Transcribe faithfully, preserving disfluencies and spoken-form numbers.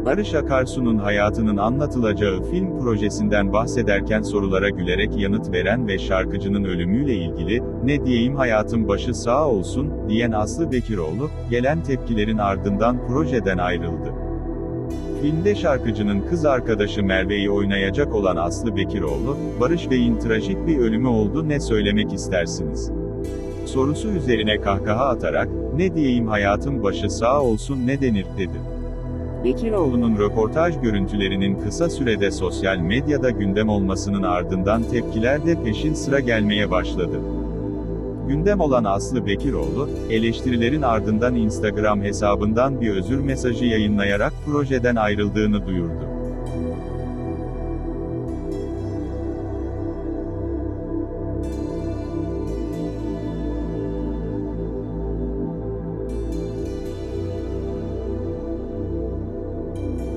Barış Akarsu'nun hayatının anlatılacağı film projesinden bahsederken sorulara gülerek yanıt veren ve şarkıcının ölümüyle ilgili, "Ne diyeyim hayatın başı sağ olsun," diyen Aslı Bekiroğlu, gelen tepkilerin ardından projeden ayrıldı. Filmde şarkıcının kız arkadaşı Merve'yi oynayacak olan Aslı Bekiroğlu, "Barış Bey'in trajik bir ölümü oldu, ne söylemek istersiniz?" sorusu üzerine kahkaha atarak, "Ne diyeyim hayatın başı sağ olsun ne denir," dedi. Bekiroğlu'nun röportaj görüntülerinin kısa sürede sosyal medyada gündem olmasının ardından tepkiler de peşin sıra gelmeye başladı. Gündem olan Aslı Bekiroğlu, eleştirilerin ardından Instagram hesabından bir özür mesajı yayınlayarak projeden ayrıldığını duyurdu.